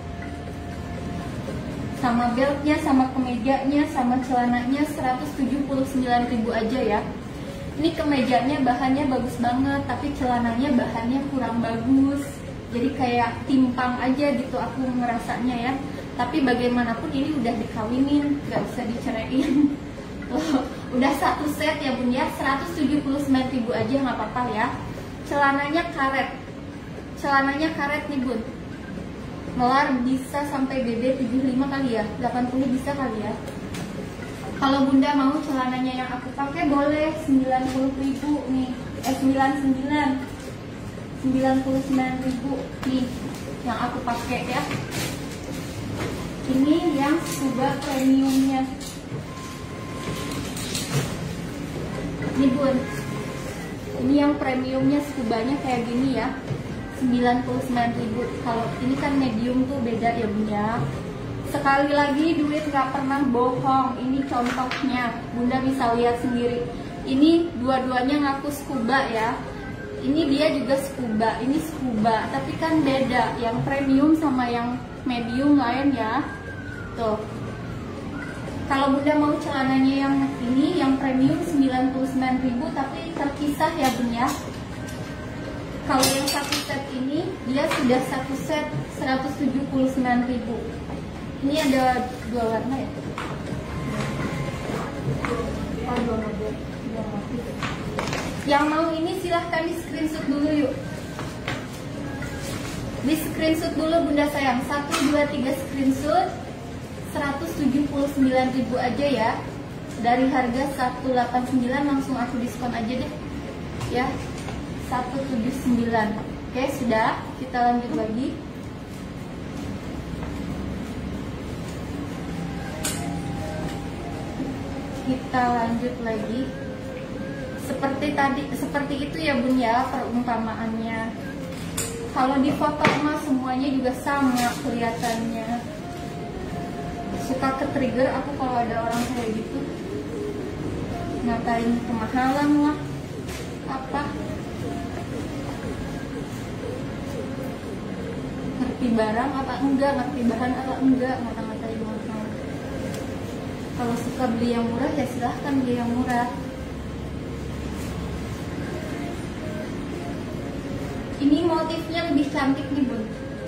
Sama beltnya, sama kemejanya, sama celananya seratus tujuh puluh sembilan ribu aja ya. Ini kemejanya bahannya bagus banget, tapi celananya bahannya kurang bagus. Jadi kayak timpang aja gitu aku ngerasanya ya. Tapi bagaimanapun ini udah dikawinin, gak usah diceraiin. Udah satu set ya Bun ya, seratus tujuh puluh sembilan ribu aja nggak apa-apa ya. Celananya karet. Celananya karet nih Bun. Melar bisa sampai B B tujuh puluh lima kali ya, delapan puluh bisa kali ya. Kalau Bunda mau celananya yang aku pakai boleh sembilan puluh ribu nih. Eh sembilan puluh sembilan. sembilan puluh sembilan ribu nih yang aku pakai ya. Ini yang Scuba premiumnya. Ini Bun, ini yang premiumnya Scubanya kayak gini ya, sembilan puluh sembilan ribu. Kalau ini kan medium tuh beda ya Bun ya. Sekali lagi duit gak pernah bohong. Ini contohnya, Bunda bisa lihat sendiri. Ini dua-duanya ngaku scuba ya. Ini dia juga scuba, ini scuba, tapi kan beda. Yang premium sama yang medium lain ya. Tuh. Kalau Bunda mau celananya yang ini, yang premium sembilan puluh sembilan ribu, tapi terpisah ya Bun ya. Kalau yang satu set ini, dia sudah satu set seratus tujuh puluh sembilan ribu. Ini ada dua warna ya. Oh, dua model. Dua motif. Yang mau ini silahkan di screenshot dulu yuk. Di screenshot dulu Bunda sayang. Satu, dua, tiga screenshot. seratus tujuh puluh sembilan ribu aja ya. Dari harga seratus delapan puluh sembilan langsung aku diskon aja deh. Ya. seratus tujuh puluh sembilan. Oke, sudah. Kita lanjut lagi. Kita lanjut lagi. Seperti tadi, seperti itu ya Bun ya perumpamaannya. Kalau di foto mah semuanya juga sama kelihatannya. Suka ke trigger aku kalau ada orang kayak gitu. Ngatain kemahalan lah. Apa? Ngerti barang apa enggak, ngerti bahan apa enggak, ngata-ngatain mahal. Kalau suka beli yang murah ya silahkan beli yang murah. Ini motifnya lebih cantik nih Bun.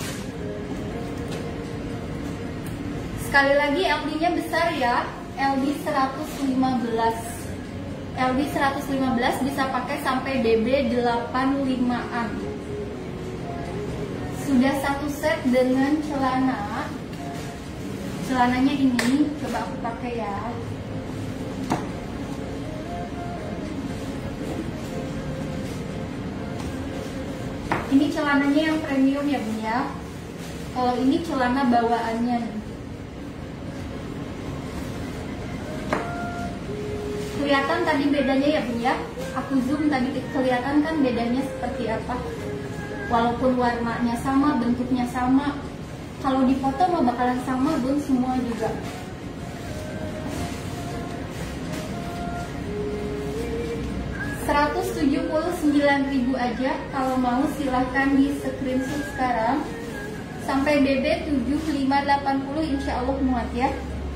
Sekali lagi L D-nya besar ya, L D seratus lima belas. L D seratus lima belas bisa pakai sampai B B delapan puluh lima-an. Sudah satu set dengan celana. Celananya ini coba aku pakai ya. Ini celananya yang premium ya Bun ya. Kalau ini celana bawaannya nih. Kelihatan tadi bedanya ya Bun ya. Aku zoom tadi kelihatan kan bedanya seperti apa. Walaupun warnanya sama, bentuknya sama, kalau di foto mau bakalan sama Bun semua juga. seratus tujuh puluh sembilan ribu aja. Kalau mau silahkan di screenshot sekarang. Sampai B B tujuh lima delapan puluh insya Allah muat ya.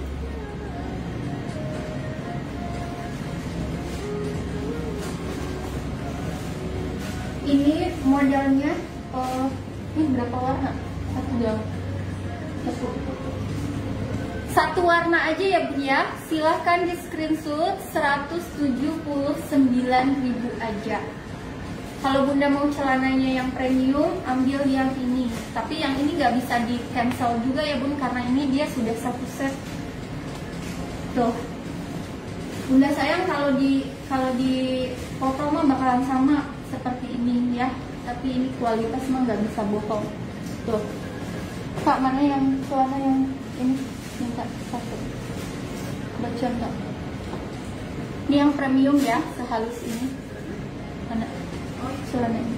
Ini modelnya uh, ini berapa warna? Satu doang. Satu. Satu warna aja ya Bun ya. Silahkan di screenshot seratus tujuh puluh sembilan ribu aja. Kalau Bunda mau celananya yang premium, ambil yang ini. Tapi yang ini nggak bisa di cancel juga ya Bun, karena ini dia sudah satu set. Tuh. Bunda sayang kalau di kalau di foto mah bakalan sama seperti ini ya. Tapi ini kualitas mah nggak bisa bohong. Tuh. Kak, mana yang celana yang ini? Minta satu. Baca enggak? Ini yang premium ya, sehalus ini. Mana? Oh, celana ini.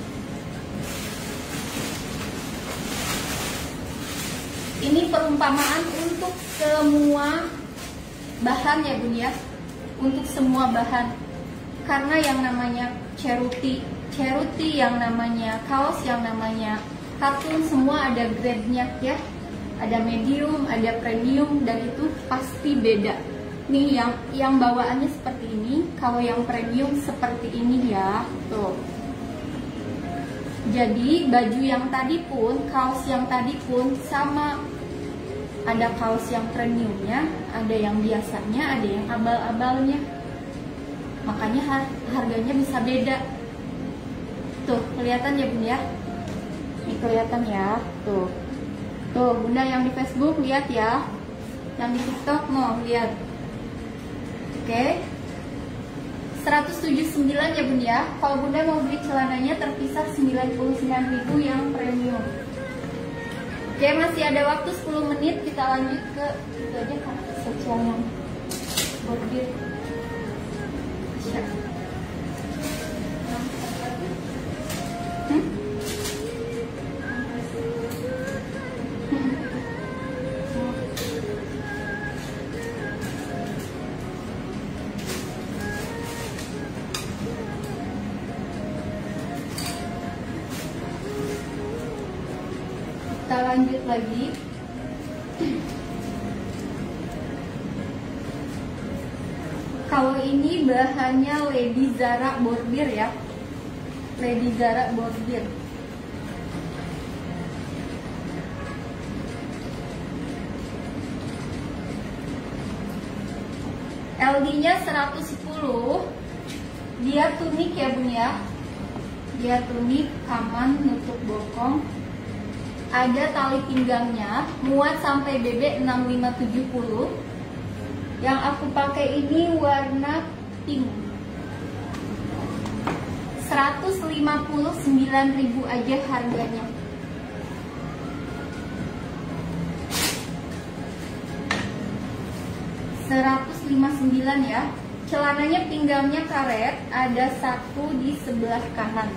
Ini perumpamaan untuk semua bahan ya Bun ya. Untuk semua bahan. Karena yang namanya ceruti, ceruti yang namanya kaos, yang namanya katun, semua ada grade-nya ya. Ada medium, ada premium, dan itu pasti beda. Nih yang yang bawaannya seperti ini, kalau yang premium seperti ini ya. Tuh. Jadi baju yang tadi pun, kaos yang tadi pun sama. Ada kaos yang premiumnya, ada yang biasanya, ada yang abal-abalnya. Makanya har harganya bisa beda. Tuh, kelihatan ya Bun ya? Ini kelihatan ya, tuh. Tuh, Bunda yang di Facebook lihat ya. Yang di TikTok mau lihat. Oke. seratus tujuh puluh sembilan ya Bun ya. Kalau Bunda mau beli celananya terpisah sembilan puluh sembilan ribu yang premium. Oke, masih ada waktu sepuluh menit, kita lanjut ke itu aja Kak, section yang bordir. Siap. Hmm? Kita lanjut lagi. Kalau ini bahannya Lady Zara bordir ya, Lady Zara bordir. L D-nya seratus sepuluh. Dia tunik ya Bun ya. Dia tunik, aman, nutup bokong. Ada tali pinggangnya, muat sampai B B enam lima tujuh nol. Yang aku pakai ini warna pink. seratus lima puluh sembilan ribu aja harganya. seratus lima puluh sembilan ya. Celananya pinggangnya karet, ada satu di sebelah kanan.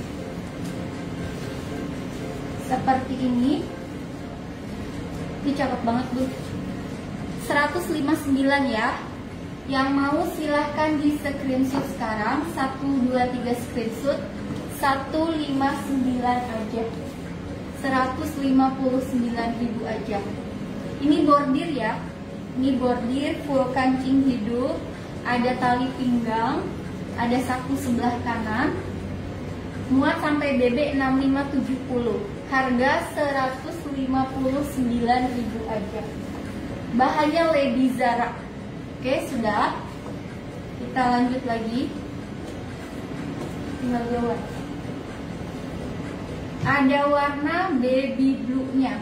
Seperti ini. Ini cakep banget Bu. seratus lima puluh sembilan ya. Yang mau silahkan di screenshot sekarang. Satu, dua, tiga screenshot. seratus lima puluh sembilan aja. seratus lima puluh sembilan ribu aja. Ini bordir ya. Ini bordir full kancing hidup, ada tali pinggang, ada saku sebelah kanan, muat sampai B B enam lima tujuh nol. Harga seratus lima puluh sembilan ribu aja. Bahannya Lady Zara. Oke, sudah. Kita lanjut lagi. Tinggal dua. Ada warna baby blue-nya.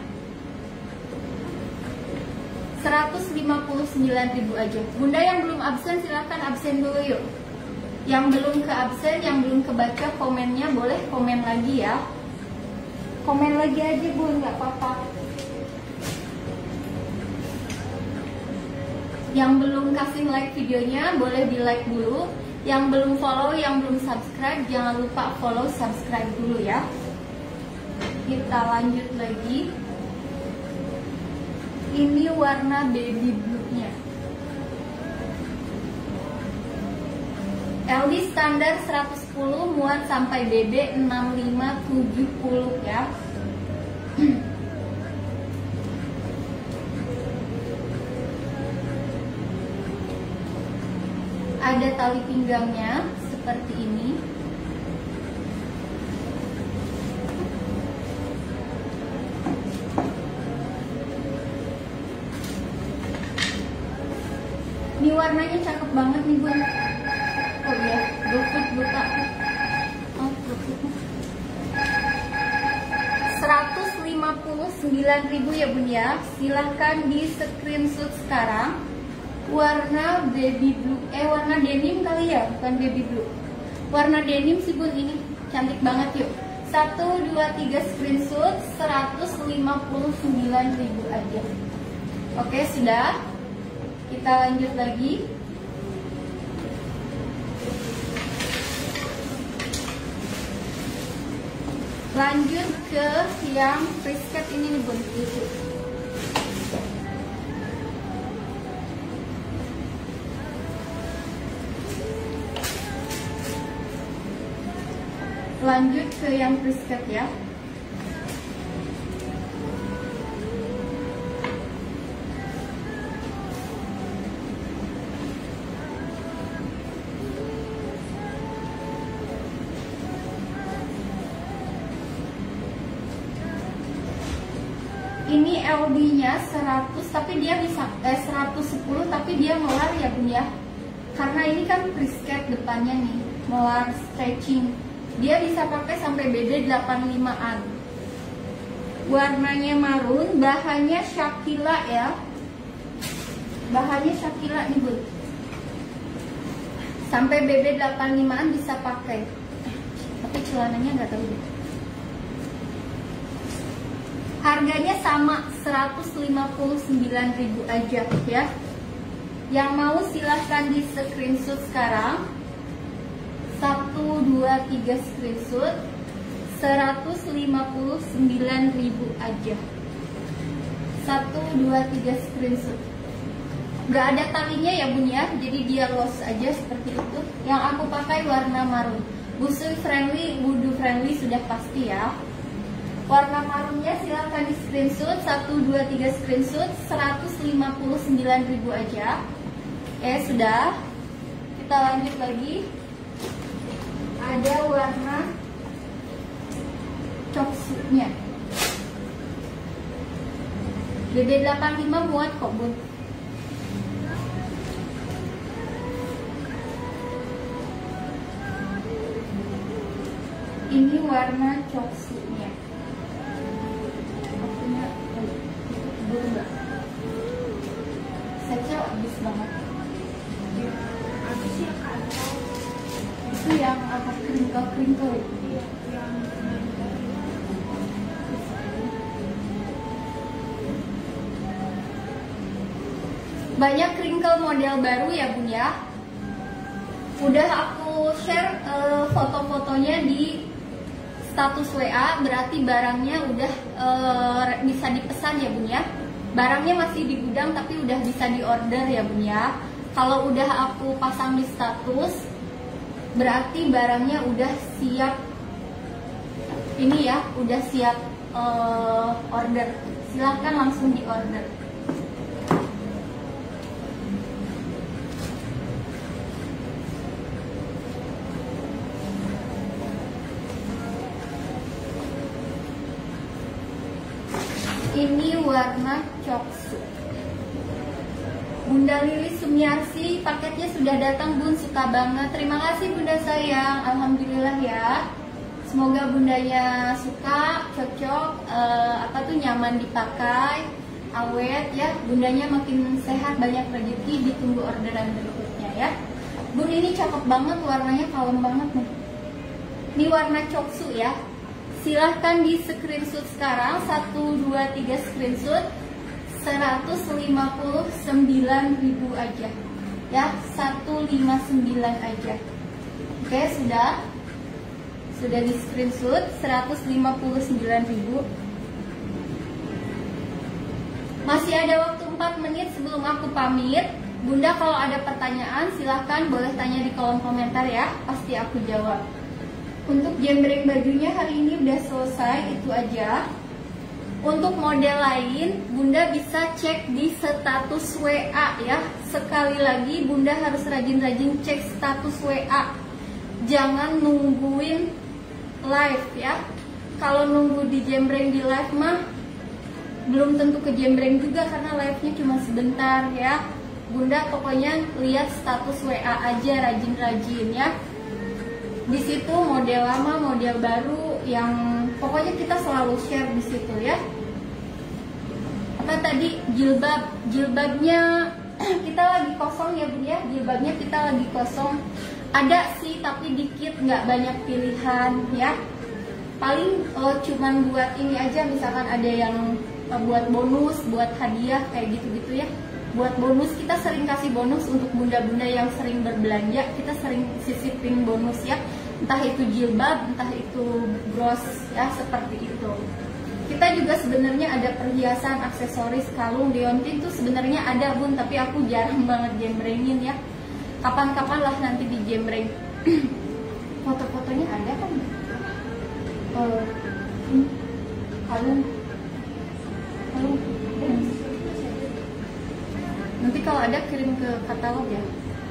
seratus lima puluh sembilan ribu aja. Bunda yang belum absen silahkan absen dulu yuk. Yang belum ke absen, yang belum kebaca komennya boleh komen lagi ya. Komen lagi aja Bun, nggak apa-apa. Yang belum kasih like videonya boleh di like dulu. Yang belum follow, yang belum subscribe jangan lupa follow subscribe dulu ya. Kita lanjut lagi. Ini warna baby blue-nya. L D standar seratus sepuluh, muat sampai B B enam lima tujuh nol ya. Ada tali pinggangnya seperti ini. Ini warnanya cakep banget nih Bun. Oh iya, GoFood buka. Oh, GoFood. seratus lima puluh sembilan ribu ya Bun ya. Silahkan di screenshot sekarang. Warna baby blue, eh warna denim kali ya, bukan baby blue. Warna denim sih Bun ini, cantik banget yuk. Satu, dua, tiga screenshot, seratus lima puluh sembilan ribu aja. Oke, sudah. Kita lanjut lagi. Lanjut ke yang frisket ini nih Bun. Lanjut ke yang frisket ya. Ini L D-nya seratus, tapi dia bisa eh, seratus sepuluh, tapi dia melar ya Bun ya. Karena ini kan frisket depannya nih, melar stretching. Dia bisa pakai sampai B D delapan puluh lima-an. Warnanya marun, bahannya Shakila ya. Bahannya Shakila nih Bun. Sampai B B delapan puluh lima-an bisa pakai. Tapi celananya nggak tahu deh. Harganya sama seratus lima puluh sembilan ribu aja ya. Yang mau silahkan di screenshot sekarang. Satu, dua, tiga screenshot. Seratus lima puluh sembilan ribu aja. Satu, dua, tiga screenshot. Gak ada talinya ya Bun ya. Jadi dia los aja seperti itu. Yang aku pakai warna marun. Busui friendly, wudu friendly sudah pasti ya. Warna marunnya silahkan di screenshot, satu, dua, tiga screenshot, seratus lima puluh sembilan ribu aja. Oke, sudah. Kita lanjut lagi. Ada warna coksunya. D D delapan puluh lima muat kok, Bun. Ini warna coksunya. Akunya buru nggak? Saya habis banget. Ya, habis ya kan. Itu yang apa kringkel-kringkel itu. Iya, yang Banyak crinkle model baru ya Bun ya. Udah aku share uh, foto-fotonya di status W A, berarti barangnya udah uh, bisa dipesan ya Bun ya. Barangnya masih di gudang tapi udah bisa diorder ya Bun ya. Kalau udah aku pasang di status, berarti barangnya udah siap. Ini ya, udah siap uh, order. Silahkan langsung di order. Ini warna coksu. Bunda Lili Sumiarsi, paketnya sudah datang Bun, suka banget. Terima kasih Bunda sayang, alhamdulillah ya. Semoga bundanya suka, cocok, uh, apa tuh nyaman dipakai, awet ya. Bundanya makin sehat, banyak rezeki, ditunggu orderan berikutnya ya. Bun ini cakep banget, warnanya kalem banget nih. Ini warna coksu ya. Silahkan di screenshot sekarang, satu, dua, tiga screenshot, seratus lima puluh sembilan ribu aja ya, seratus lima puluh sembilan aja. Oke, sudah sudah di screenshot, seratus lima puluh sembilan ribu. Masih ada waktu empat menit sebelum aku pamit. Bunda kalau ada pertanyaan silahkan boleh tanya di kolom komentar ya, pasti aku jawab. Untuk jembreng bajunya hari ini udah selesai, itu aja. Untuk model lain, Bunda bisa cek di status W A ya. Sekali lagi, Bunda harus rajin-rajin cek status W A. Jangan nungguin live ya. Kalau nunggu di jembreng di live mah belum tentu ke jembreng juga karena live-nya cuma sebentar ya. Bunda pokoknya lihat status W A aja, rajin-rajin ya. Di situ model lama, model baru, yang pokoknya kita selalu share di situ ya. Apa tadi jilbab, jilbabnya kita lagi kosong ya Bun ya. Jilbabnya kita lagi kosong. Ada sih tapi dikit, nggak banyak pilihan ya. Paling oh, cuman buat ini aja, misalkan ada yang uh, buat bonus, buat hadiah kayak gitu-gitu ya. Buat bonus, kita sering kasih bonus untuk bunda-bunda yang sering berbelanja, kita sering sisipin bonus ya. Entah itu jilbab, entah itu bros ya, seperti itu. Kita juga sebenarnya ada perhiasan, aksesoris, kalung, deontin tuh sebenarnya ada Bun, tapi aku jarang banget jembrengin ya. Kapan-kapan lah nanti di jembreng. Foto-fotonya ada kan? Uh, kalung, kalung. Nanti kalau ada kirim ke katalog ya.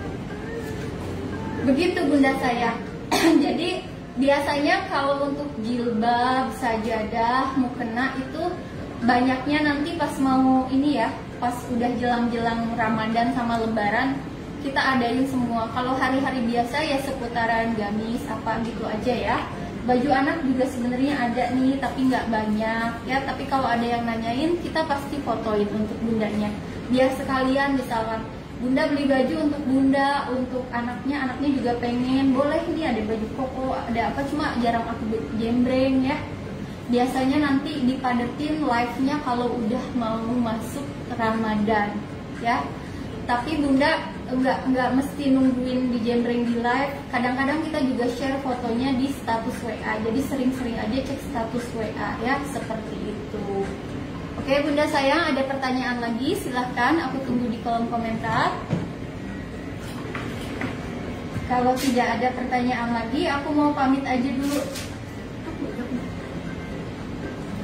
Begitu Bunda sayang. Jadi biasanya kalau untuk jilbab, sajadah, mukena itu banyaknya nanti pas mau ini ya, pas udah jelang-jelang Ramadan sama Lebaran kita adain semua. Kalau hari-hari biasa ya seputaran gamis apa gitu aja ya. Baju anak juga sebenarnya ada nih tapi nggak banyak ya. Tapi kalau ada yang nanyain kita pasti fotoin untuk bundanya. Biar sekalian misalkan Bunda beli baju untuk bunda, untuk anaknya, anaknya juga pengen, boleh nih ada baju koko, ada apa, cuma jarang aku jembreng ya. Biasanya nanti dipadetin live-nya kalau udah mau masuk Ramadan ya. Tapi Bunda enggak enggak mesti nungguin di jembreng di live. Kadang-kadang kita juga share fotonya di status W A. Jadi sering-sering aja cek status W A ya, seperti itu. Oke Bunda sayang, ada pertanyaan lagi silahkan, aku tunggu di kolom komentar. Kalau tidak ada pertanyaan lagi, aku mau pamit aja dulu.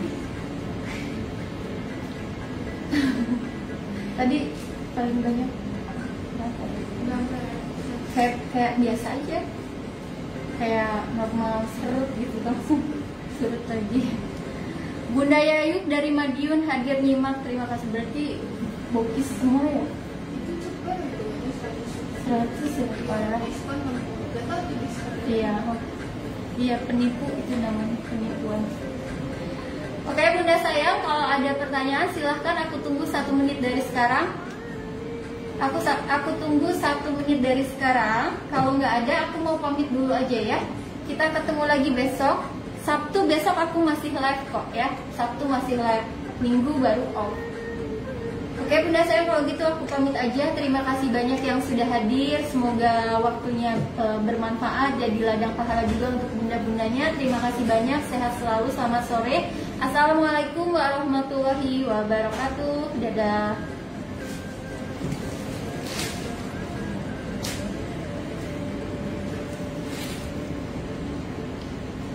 Tadi paling banyak berapa ya? Berapa ya? Kayak, kayak biasa aja, kayak normal, serut gitu, langsung serut lagi. Bunda Yayu dari Madiun hadir nyimak, terima kasih. Berarti bokis semua ya? Itu cepet gitu, seratus. Seratus ya, parah. Diskon enam puluh, gak tau tuh diskon. Iya, iya penipu itu namanya, penipuan. Oke Bunda sayang, kalau ada pertanyaan silahkan, aku tunggu satu menit dari sekarang. Aku aku tunggu satu menit dari sekarang. Kalau nggak ada, aku mau pamit dulu aja ya. Kita ketemu lagi besok. Sabtu besok aku masih live kok ya. Sabtu masih live, Minggu baru off. Oke Bunda sayang, kalau gitu aku pamit aja. Terima kasih banyak yang sudah hadir. Semoga waktunya e, bermanfaat, jadi ladang pahala juga untuk bunda-bundanya. Terima kasih banyak, sehat selalu, selamat sore. Assalamualaikum warahmatullahi wabarakatuh. Dadah.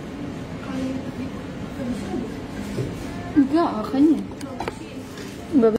Enggak, makanya.